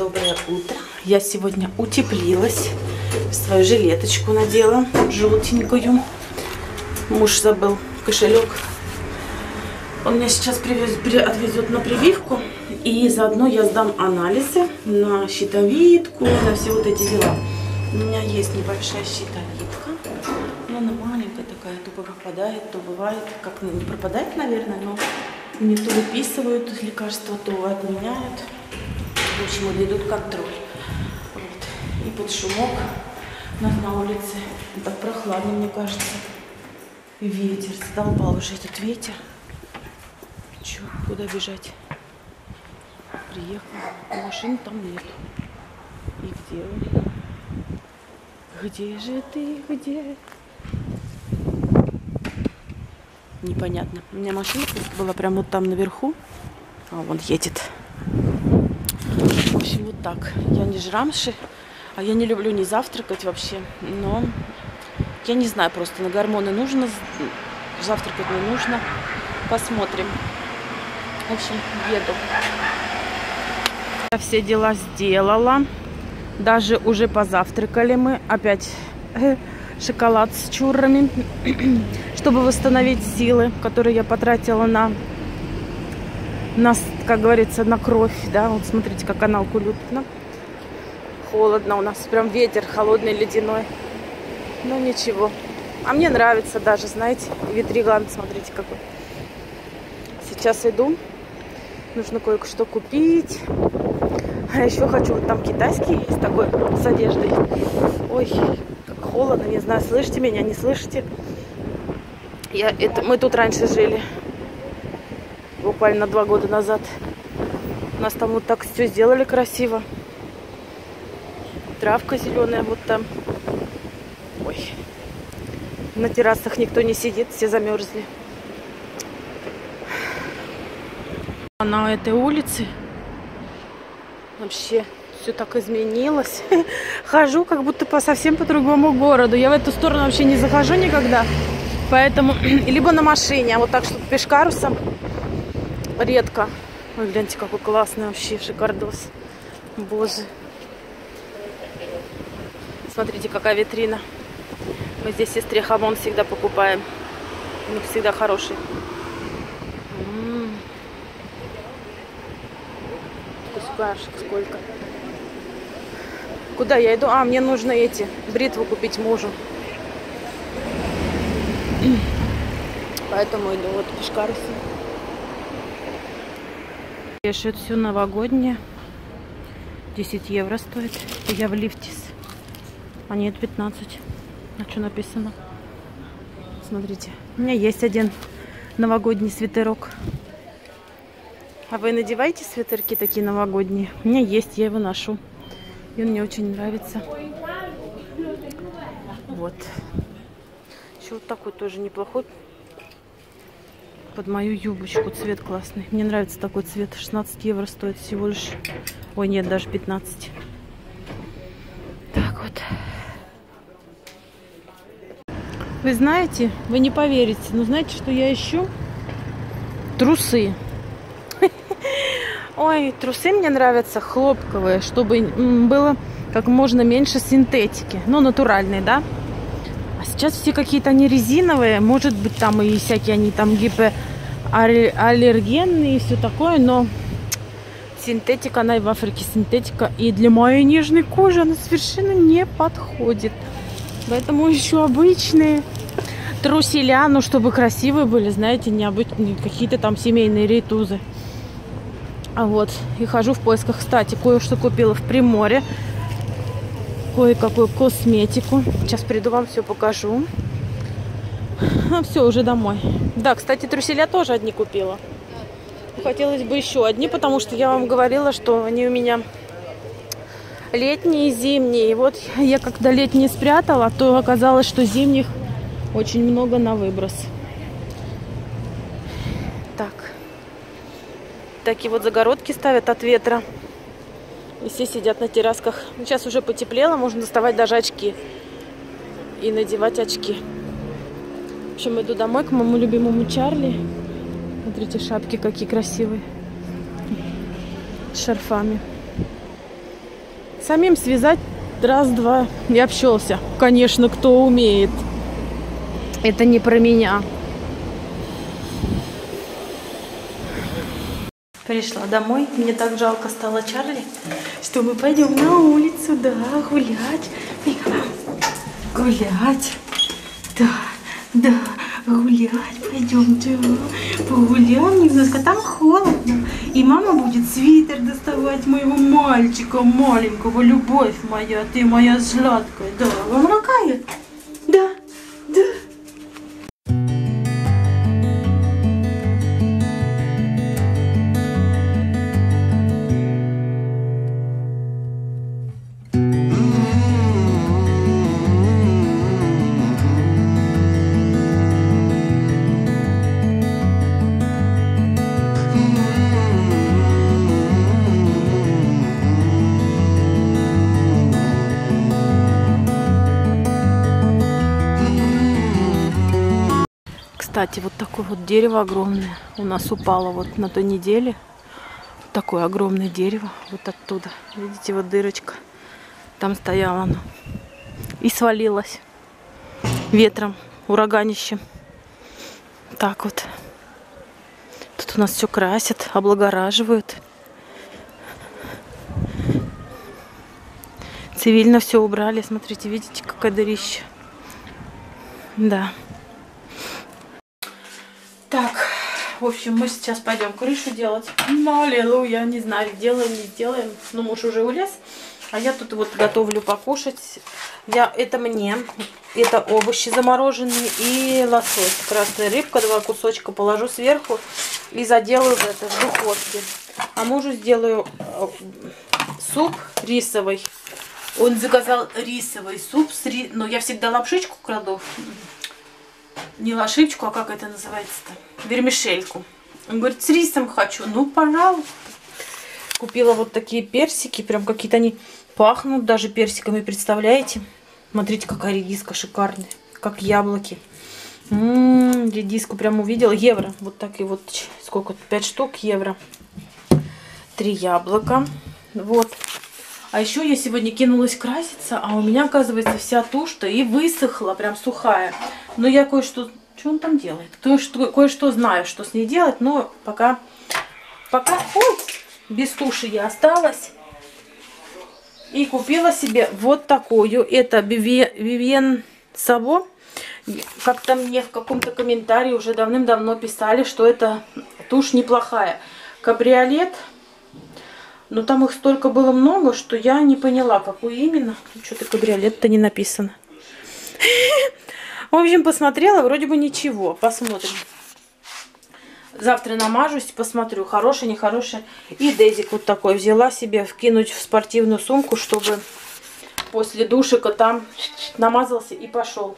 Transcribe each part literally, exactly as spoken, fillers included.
доброе утро. Я сегодня утеплилась, свою жилеточку надела, желтенькую. Муж забыл кошелек. Он меня сейчас привез, отвезет на прививку. И заодно я сдам анализы на щитовидку, на все вот эти дела. У меня есть небольшая щитовидка. Но она маленькая такая, то пропадает, то бывает. Как не пропадает, наверное, но не то выписывают лекарства, то отменяют. В общем, вот идут контроль. Вот. И под шумок на, на улице. Так прохладно, мне кажется. И ветер. Задолбал уже этот ветер. Че, куда бежать? Приехала. Машин там нет. И где он? Где же ты? Где? Непонятно. У меня машина была прямо вот там наверху. А вон едет. В общем, вот так. Я не жрамши. А я не люблю не завтракать вообще. Но я не знаю, просто на гормоны нужно. Завтракать не нужно. Посмотрим. В общем, еду. Я все дела сделала. Даже уже позавтракали мы. Опять шоколад с чуррами. Чтобы восстановить силы, которые я потратила на, на, как говорится, на кровь. Да? Вот смотрите, как каналку лютно. Холодно у нас. Прям ветер холодный, ледяной. Но ничего. А мне нравится даже, знаете, ветриган. Смотрите, какой. Сейчас иду. Нужно кое-что купить. А еще хочу, вот там китайский есть такой с одеждой. Ой, как холодно, не знаю, слышите меня, не слышите? Я, это, мы тут раньше жили, буквально два года назад. У нас там вот так все сделали красиво. Травка зеленая вот там. Ой, на террасах никто не сидит, все замерзли. На этой улице вообще все так изменилось. Хожу как будто по совсем по другому городу. Я в эту сторону вообще не захожу никогда. Поэтому либо на машине, а вот так, чтобы пешкарусом редко. Ой, гляньте, какой классный вообще шикардос. Боже. Смотрите, какая витрина. Мы здесь сестре хамон всегда покупаем. У них всегда хороший. Вкусняшек сколько. Куда я иду? А, мне нужно эти бритву купить мужу. Поэтому иду вот пешкарусом. Пишет все новогоднее. десять евро стоит. Я в лифтис. А нет, пятнадцать. А что написано? Смотрите. У меня есть один новогодний свитерок. А вы надеваете свитерки такие новогодние? У меня есть, я его ношу. И он мне очень нравится. Вот. Еще вот такой тоже неплохой. Под мою юбочку. Цвет классный. Мне нравится такой цвет. шестнадцать евро стоит всего лишь. Ой, нет, даже пятнадцать. Так вот. Вы знаете, вы не поверите, но знаете, что я ищу? Трусы. Ой, трусы мне нравятся хлопковые, чтобы было как можно меньше синтетики. Ну, натуральные, да? А сейчас все какие-то они резиновые. Может быть, там и всякие они там гипоаллергенные и все такое. Но синтетика, она и в Африке синтетика. И для моей нежной кожи она совершенно не подходит. Поэтому еще обычные труселя, ну, чтобы красивые были, знаете, необычные, какие-то там семейные рейтузы. А вот, и хожу в поисках. Кстати, кое-что купила в Приморье. Кое-какую косметику. Сейчас приду, вам все покажу. А, все, уже домой. Да, кстати, труселя тоже одни купила. Хотелось бы еще одни, потому что я вам говорила, что они у меня летние и зимние. И вот я когда летние спрятала, то оказалось, что зимних очень много на выброс. Так. Такие вот загородки ставят от ветра. И все сидят на террасках. Сейчас уже потеплело, можно доставать даже очки. И надевать очки. В общем, иду домой к моему любимому Чарли. Смотрите, шапки какие красивые. С шарфами. Самим связать раз-два и общался. Конечно, кто умеет. Это не про меня. Пришла домой. Мне так жалко стало Чарли, что мы пойдем на улицу, да, гулять. Гулять. Да, да, гулять. Пойдем, да. Погуляем немножко. Там холодно. И мама будет свитер доставать моего мальчика маленького. Любовь моя, ты моя сладкая. Да, вам лакает? Да, да. Кстати, вот такое вот дерево огромное у нас упало вот на той неделе. Такое огромное дерево вот оттуда. Видите, вот дырочка. Там стояло оно. И свалилось ветром, ураганищем. Так вот. Тут у нас все красят, облагораживают. Цивильно все убрали. Смотрите, видите, какая дырища. Да. Так, в общем, мы сейчас пойдем крышу делать. Ну, аллилуйя, не знаю, делаем, не сделаем. Ну, муж уже улез. А я тут вот готовлю покушать. Я, это мне, это овощи замороженные и лосось. Красная рыбка, два кусочка положу сверху и заделаю в это, в духовке. А мужу сделаю суп рисовый. Он заказал рисовый суп, с ри... но я всегда лапшичку кладу. Не лошичку, а как это называется-то? Вермишельку. Он говорит, с рисом хочу. Ну, пожалуйста. Купила вот такие персики. Прям какие-то они пахнут даже персиками, представляете? Смотрите, какая редиска шикарная. Как яблоки. М-м, редиску прям увидела. Евро. Вот так и вот. Сколько? пять штук евро. Три яблока. Вот. А еще я сегодня кинулась краситься, а у меня, оказывается, вся тушь-то и высохла, прям сухая. Но я кое-что... Что он там делает? Кое-что, кое-что знаю, что с ней делать, но пока... Пока... Ой! Без туши я осталась. И купила себе вот такую. Это Vivien Savo. Как-то мне в каком-то комментарии уже давным-давно писали, что это тушь неплохая. Кабриолет... Но там их столько было много, что я не поняла, какую именно. Что-то кабриолет-то не написано. В общем, посмотрела, вроде бы ничего. Посмотрим. Завтра намажусь, посмотрю, хороший, нехороший. И дезик вот такой взяла себе, вкинуть в спортивную сумку, чтобы после душика там намазался и пошел.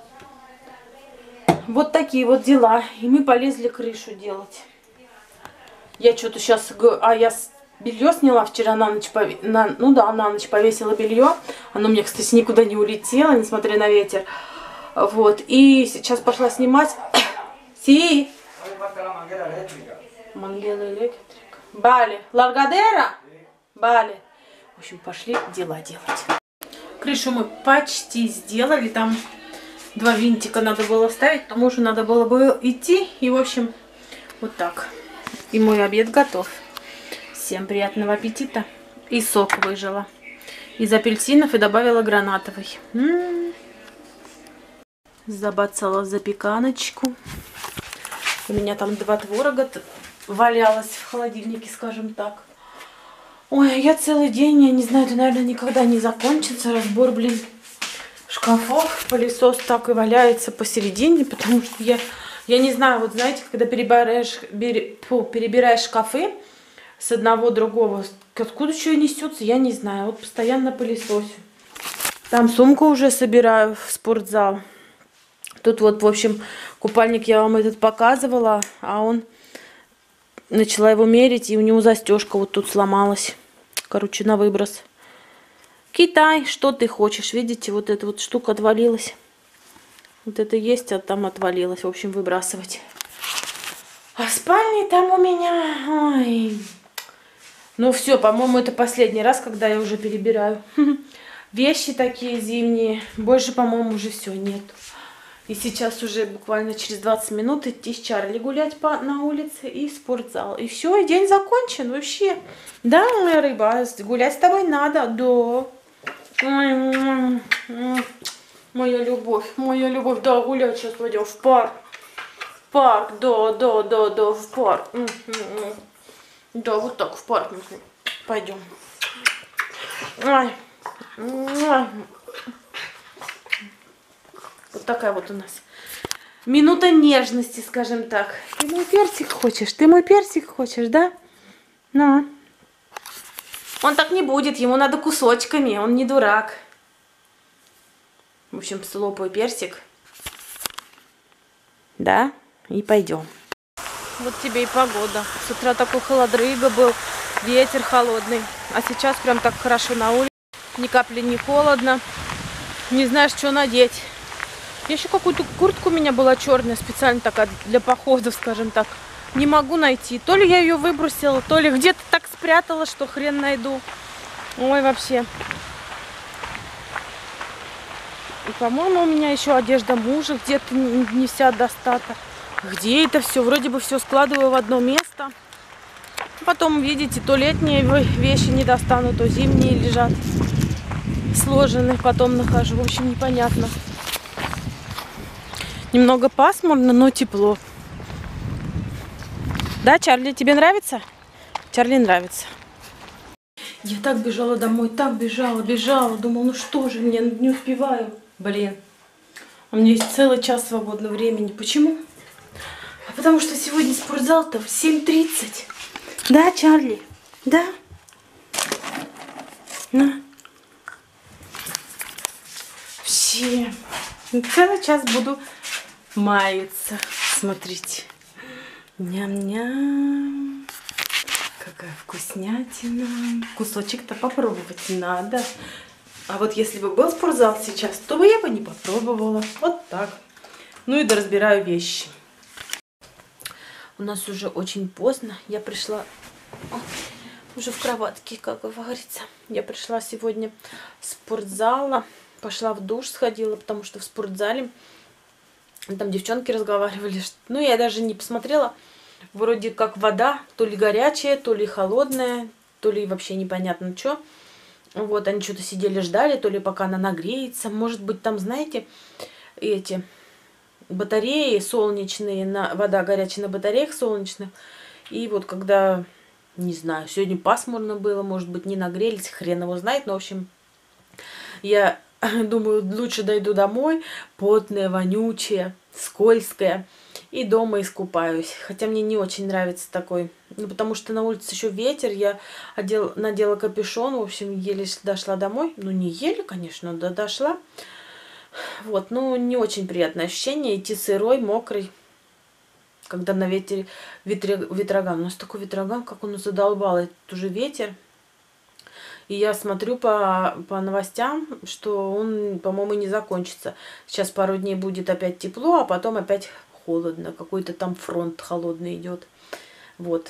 Вот такие вот дела. И мы полезли крышу делать. Я что-то сейчас... А я... Белье сняла вчера на ночь, пове... на... ну да, на ночь повесила белье. Оно мне, кстати, никуда не улетело, несмотря на ветер. Вот, и сейчас пошла снимать. Си. Мангела электрик. Бали. Ларгадера. Бали. В общем, пошли дела делать. Крышу мы почти сделали. Там два винтика надо было вставить, но мужу надо было бы идти. И, в общем, вот так. И мой обед готов. Всем приятного аппетита. И сок выжила. Из апельсинов и добавила гранатовый. М-м-м. Забацала запеканочку. У меня там два творога валялось в холодильнике, скажем так. Ой, я целый день, я не знаю, это, наверное, никогда не закончится. Разбор, блин, шкафов. Пылесос так и валяется посередине, потому что я, я не знаю, вот знаете, когда перебираешь, бери, фу, перебираешь шкафы, с одного другого. Откуда что несется, я не знаю. Вот постоянно пылесосю. Там сумку уже собираю в спортзал. Тут вот, в общем, купальник я вам этот показывала. А он... Начала его мерить, и у него застежка вот тут сломалась. Короче, на выброс. Китай, что ты хочешь? Видите, вот эта вот штука отвалилась. Вот это есть, а там отвалилась. В общем, выбрасывать. А в спальне там у меня... Ой... Ну все, по-моему, это последний раз, когда я уже перебираю. Вещи такие зимние. Больше, по-моему, уже все нет. И сейчас уже буквально через двадцать минут идти с Чарли гулять по, на улице и в спортзал. И все, и день закончен вообще. Да, моя рыба, гулять с тобой надо. Да. Моя любовь, моя любовь. Да, гулять сейчас пойдем в парк. В парк, да, да, да, да, в парк. Да, вот так в парк пойдем. Ой. Ой. Вот такая вот у нас минута нежности, скажем так. Ты мой персик хочешь? Ты мой персик хочешь, да? Ну. Он так не будет, ему надо кусочками, он не дурак. В общем, слопаю персик. Да? И пойдем. Вот тебе и погода. С утра такой холодрыга был, ветер холодный. А сейчас прям так хорошо на улице. Ни капли не холодно. Не знаешь, что надеть. Еще какую-то куртку у меня была черная, специально такая для походов, скажем так. Не могу найти. То ли я ее выбросила, то ли где-то так спрятала, что хрен найду. Ой, вообще. И, по-моему, у меня еще одежда мужа где-то не вся достата. Где это все? Вроде бы все складываю в одно место. Потом, видите, то летние вещи не достану, то зимние лежат сложены. Потом нахожу. В общем, непонятно. Немного пасмурно, но тепло. Да, Чарли, тебе нравится? Чарли нравится. Я так бежала домой, так бежала, бежала. Думала, ну что же, мне не успеваю. Блин, у меня есть целый час свободного времени. Почему? А потому что сегодня спортзал-то в семь тридцать. Да, Чарли? Да? На. Все. Целый час буду маяться. Смотрите. Ням-ням. Какая вкуснятина. Кусочек-то попробовать надо. А вот если бы был спортзал сейчас, то бы я бы не попробовала. Вот так. Ну и доразбираю вещи. У нас уже очень поздно. Я пришла... О, уже в кроватке, как говорится. Я пришла сегодня с спортзала. Пошла в душ, сходила, потому что в спортзале там девчонки разговаривали. Ну, я даже не посмотрела. Вроде как вода, то ли горячая, то ли холодная, то ли вообще непонятно что. Вот, они что-то сидели, ждали, то ли пока она нагреется. Может быть, там, знаете, эти батареи солнечные, на, вода горячая на батареях солнечных. И вот когда, не знаю, сегодня пасмурно было, может быть, не нагрелись, хрен его знает. Но, в общем, я думаю, лучше дойду домой, потная, вонючая, скользкая. И дома искупаюсь. Хотя мне не очень нравится такой. Ну, потому что на улице еще ветер. Я одел, надела капюшон. В общем, еле дошла домой. Ну, не еле, конечно, да дошла. Вот, ну, не очень приятное ощущение. Идти сырой, мокрый. Когда на ветере, ветре, ветроган. У нас такой ветроган, как он задолбал. Это уже ветер. И я смотрю по, по новостям, что он, по-моему, не закончится. Сейчас пару дней будет опять тепло, а потом опять холодно. Какой-то там фронт холодный идет. Вот.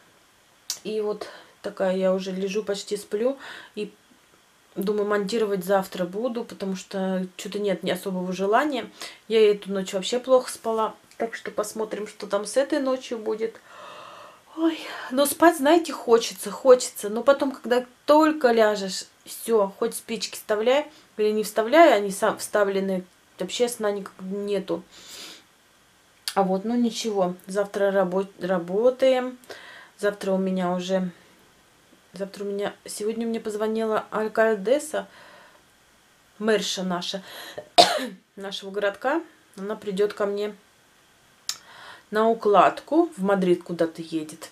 И вот такая я уже лежу, почти сплю. И думаю, монтировать завтра буду, потому что что-то нет ни особого желания. Я эту ночь вообще плохо спала. Так что посмотрим, что там с этой ночью будет. Ой, но спать, знаете, хочется, хочется. Но потом, когда только ляжешь, все, хоть спички вставляй. Или не вставляй, они сам вставлены. Вообще сна никак нету. А вот, ну ничего, завтра рабо работаем. Завтра у меня уже... Завтра у меня... Сегодня мне позвонила алькальдесса, мэрша наша, нашего городка. Она придет ко мне на укладку. В Мадрид куда-то едет.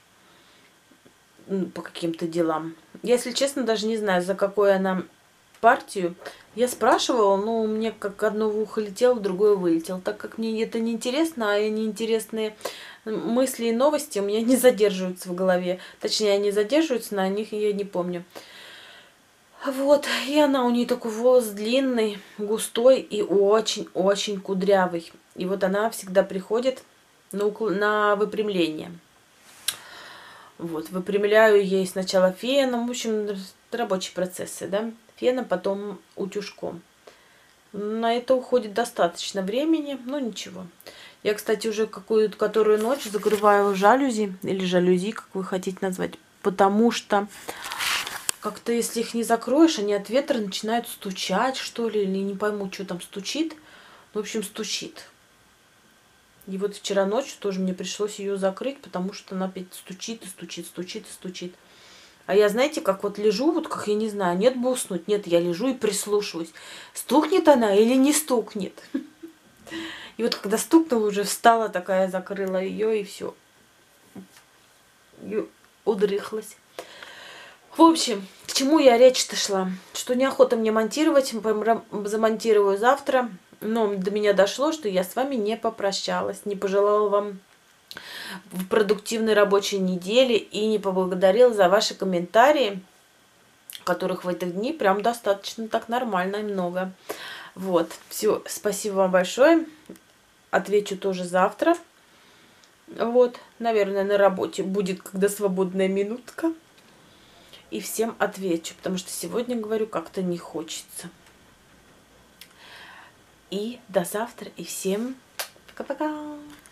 По каким-то делам. Я, если честно, даже не знаю, за какую она партию. Я спрашивала, но мне как одно в ухо летело, в другое вылетело. Так как мне это не интересно, а неинтересные мысли и новости у меня не задерживаются в голове. Точнее, они задерживаются, на них я не помню. Вот, и она, у нее такой волос длинный, густой и очень-очень кудрявый. И вот она всегда приходит на, на выпрямление. Вот, выпрямляю ей сначала феном, в общем, рабочие процессы, да, феном, потом утюжком. На это уходит достаточно времени, но ничего. Я, кстати, уже какую-то которую ночь закрываю жалюзи, или жалюзи, как вы хотите назвать, потому что как-то, если их не закроешь, они от ветра начинают стучать, что ли, или не пойму, что там стучит. В общем, стучит. И вот вчера ночью тоже мне пришлось ее закрыть, потому что она опять стучит и стучит, стучит и стучит. А я, знаете, как вот лежу, вот как я не знаю, нет бы уснуть. Нет, я лежу и прислушиваюсь. Стукнет она или не стукнет? И вот когда стукнула, уже встала такая, закрыла ее и все. И удрыхлась. В общем, к чему я речь-то шла? Что неохота мне монтировать, замонтирую завтра. Но до меня дошло, что я с вами не попрощалась, не пожелала вам в продуктивной рабочей неделе и не поблагодарила за ваши комментарии, которых в эти дни прям достаточно так нормально и много. Вот, все, спасибо вам большое. Отвечу тоже завтра. Вот, наверное, на работе будет, когда свободная минутка. И всем отвечу, потому что сегодня, говорю, как-то не хочется. И до завтра, и всем пока-пока.